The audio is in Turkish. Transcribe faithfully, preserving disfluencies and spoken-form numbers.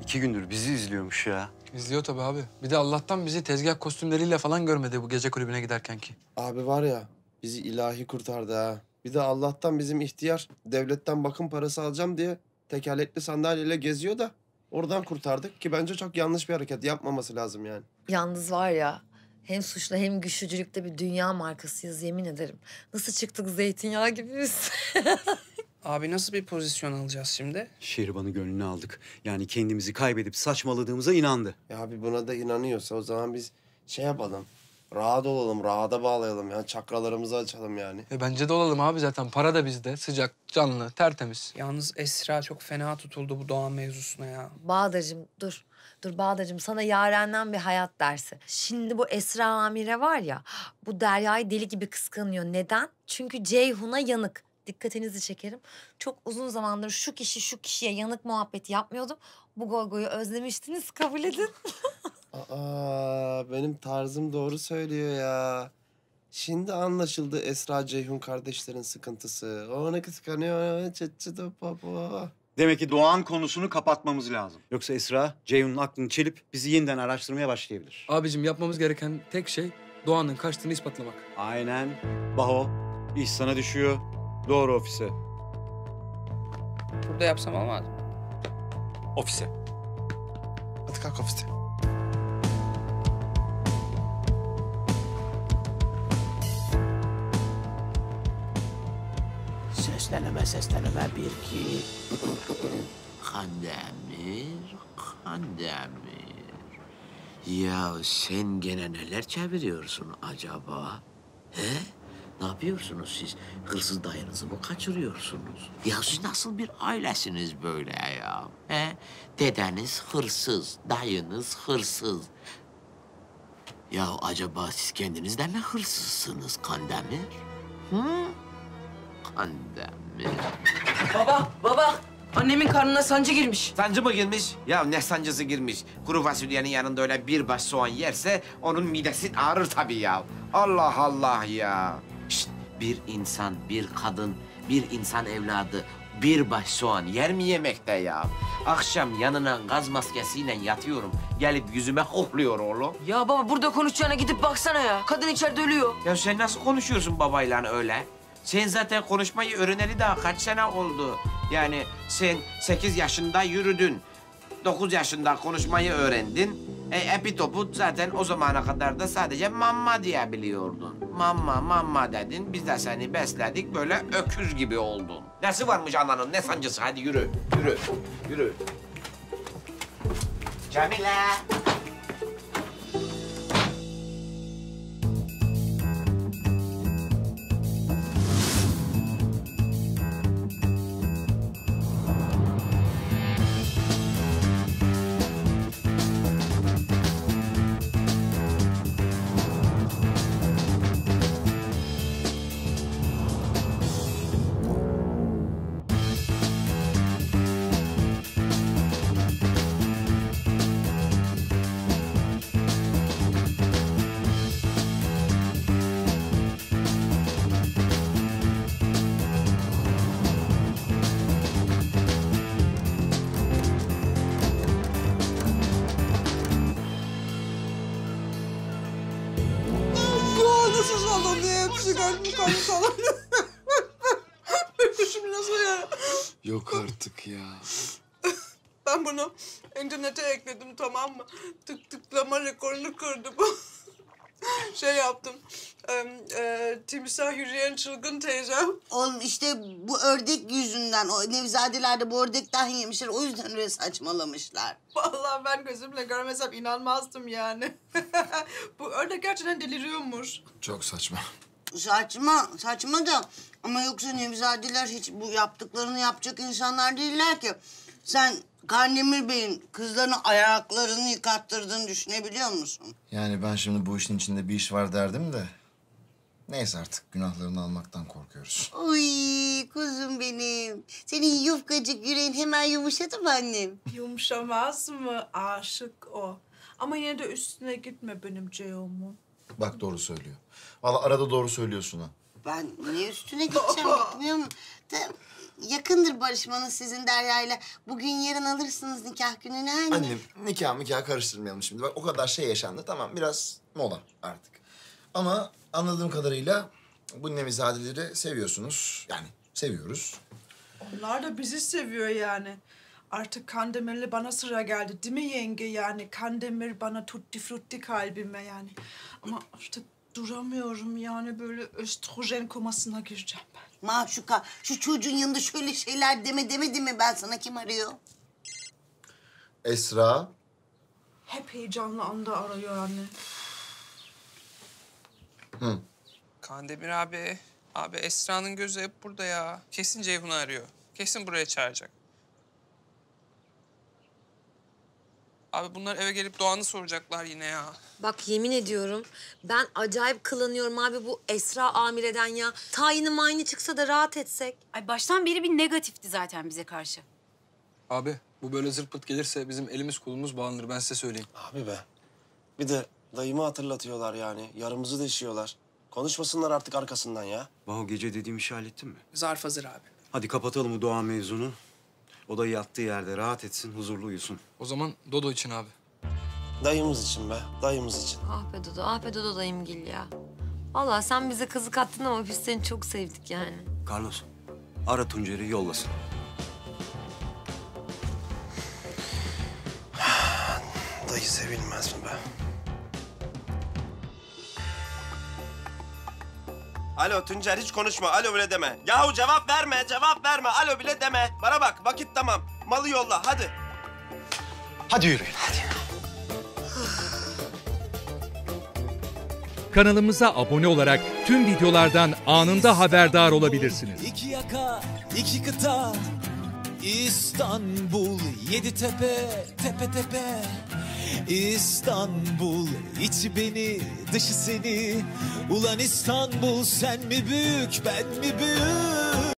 iki gündür bizi izliyormuş ya. İzliyor tabii abi. Bir de Allah'tan bizi tezgah kostümleriyle falan görmedi bu gece kulübüne giderken ki. Abi var ya, bizi ilahi kurtardı ha. Bir de Allah'tan bizim ihtiyar devletten bakım parası alacağım diye tekerlekli sandalyeyle geziyor da oradan kurtardık ki bence çok yanlış bir hareket. Yapmaması lazım yani. Yalnız var ya, hem suçlu hem güçlücülükte bir dünya markasıyız yemin ederim. Nasıl çıktık zeytinyağı gibiyiz. Abi nasıl bir pozisyon alacağız şimdi? Şehriban'ı gönlüne aldık. Yani kendimizi kaybedip saçmaladığımıza inandı. Ya abi buna da inanıyorsa o zaman biz şey yapalım. Rahat olalım, rahata bağlayalım ya. Çakralarımızı açalım yani. E bence de olalım abi zaten. Para da bizde. Sıcak, canlı, tertemiz. Yalnız Esra çok fena tutuldu bu Doğan mevzusuna ya. Bahadır'cığım dur. Dur Bahadır'cığım sana Yaren'den bir hayat dersi. Şimdi bu Esra Amire var ya, bu Derya'yı deli gibi kıskanıyor. Neden? Çünkü Ceyhun'a yanık. Dikkatinizi çekerim. Çok uzun zamandır şu kişi şu kişiye yanık muhabbeti yapmıyordum. Bu goygoyu özlemiştiniz, kabul edin. Aa, benim tarzım doğru söylüyor ya. Şimdi anlaşıldı Esra Ceyhun kardeşlerin sıkıntısı. O ne kıskanıyor, çıt çıt baba. Demek ki Doğan konusunu kapatmamız lazım. Yoksa Esra, Ceyhun'un aklını çelip bizi yeniden araştırmaya başlayabilir. Abicim yapmamız gereken tek şey Doğan'ın kaçtığını ispatlamak. Aynen. Baho, iş sana düşüyor. Doğru ofise. Burada yapsam olmaz mı? Ofise. Hadi kalk ofiste. Sesleneme sesleneme bir iki. Kandemir, Kandemir. Ya sen gene neler çeviriyorsun acaba? He? Ne yapıyorsunuz siz? Hırsız dayınızı mı kaçırıyorsunuz? Ya siz nasıl bir ailesiniz böyle ya? He? Dedeniz hırsız, dayınız hırsız. Ya acaba siz kendiniz de mi hırsızsınız Kandemir? Hı? Kandemir. Baba, baba. Annemin karnına sancı girmiş. Sancı mı girmiş? Ya ne sancısı girmiş? Kuru fasulyenin yanında öyle bir baş soğan yerse onun midesi ağrır tabii ya. Allah Allah ya. Şişt, bir insan, bir kadın, bir insan evladı bir baş soğan yer mi yemekte ya? Akşam yanına gaz maskesiyle yatıyorum. Gelip yüzüme kokluyor oğlum. Ya baba burada konuşacağına gidip baksana ya. Kadın içeride ölüyor. Ya sen nasıl konuşuyorsun babayla öyle? Sen zaten konuşmayı öğreneli daha kaç sene oldu? Yani sen sekiz yaşında yürüdün. Dokuz yaşında konuşmayı öğrendin. E, epitopu zaten o zamana kadar da sadece mamma diye biliyordun. Mamma, mamma dedin. Biz de seni besledik. Böyle öküz gibi oldun. Nesi varmış ananın? Ne sancısı? Hadi yürü, yürü, yürü. Cemile. Nasıl sallandı ya? Hepsi kalbim kalbim sallandı. Şimdi nasıl ya? Yok artık ya. Ben bunu internete ekledim, tamam mı? Tık tıklama rekorunu kırdı bu. Şey yaptım. E, e, timsah yürüyen çılgın teyzem. Oğlum işte bu ördek yüzünden, o Nevzadeler de bu ördekten yemişler. O yüzden öyle saçmalamışlar. Vallahi ben gözümle görmesem inanmazdım yani. Bu ördek gerçekten deliriyormuş. Çok saçma. Saçma, saçma da ama yoksa Nevzadeler hiç bu yaptıklarını yapacak insanlar değiller ki. Sen Kandemir Bey'in kızlarına ayaklarını yıkattırdığını düşünebiliyor musun? Yani ben şimdi bu işin içinde bir iş var derdim de... Neyse artık günahlarını almaktan korkuyoruz. Oy kuzum benim. Senin yufkacık yüreğin hemen yumuşadı mı annem? Yumuşamaz mı? Aşık o. Ama yine de üstüne gitme benim Ceyhun'un. Bak doğru söylüyor. Vallahi arada doğru söylüyorsun ha. Ben niye üstüne gideceğim? Gitmiyorum. Da, yakındır barışmanız sizin Derya'yla. Bugün yarın alırsınız nikah gününü anne. Annem nikah nikah karıştırmayalım şimdi. Bak o kadar şey yaşandı. Tamam biraz mola artık. Ama anladığım kadarıyla bu Nevizadeleri seviyorsunuz. Yani seviyoruz. Onlar da bizi seviyor yani. Artık Kandemir'le bana sıra geldi değil mi yenge yani? Kandemir bana tutti frutti kalbime yani. Ama artık duramıyorum yani böyle östrojen komasına gireceğim ben. Maşuka şu çocuğun yanında şöyle şeyler deme demedi mi ben sana, kim arıyor? Esra. Hep heyecanlı anda arıyor anne. Hı. Kandemir abi. Abi Esra'nın gözü hep burada ya. Kesin Ceyhun'u arıyor. Kesin buraya çağıracak. Abi bunlar eve gelip Doğan'ı soracaklar yine ya. Bak yemin ediyorum ben acayip kılanıyorum abi bu Esra amireden ya. Tayini mayini çıksa da rahat etsek. Ay baştan beri bir negatifti zaten bize karşı. Abi bu böyle zırt pırt gelirse bizim elimiz kolumuz bağlanır ben size söyleyeyim. Abi be. Bir de dayımı hatırlatıyorlar yani. Yarımızı deşiyorlar. Konuşmasınlar artık arkasından ya. Bahu gece dediğim işi hallettin mi? Zarf hazır abi. Hadi kapatalım bu Doğan mevzunu. O da yattığı yerde rahat etsin, huzurlu uyusun. O zaman Dodo için abi. Dayımız için be. Dayımız için. Ah be Dodo, ah be Dodo dayımgil ya. Vallahi sen bize kazık attın ama biz seni çok sevdik yani. Carlos, ara Tuncer'i yollasın. Dayı sevilmez mi be? Alo Tuncer hiç konuşma. Alo bile deme. Yahu cevap verme, cevap verme. Alo bile deme. Bana bak vakit tamam. Malı yolla hadi. Hadi yürüyün. Hadi. Kanalımıza abone olarak tüm videolardan anında haberdar olabilirsiniz. İki yaka, iki kıta, İstanbul, yedi tepe, tepe tepe. İstanbul, içi beni, dışı seni. Ulan İstanbul, sen mi büyük, ben mi büyük?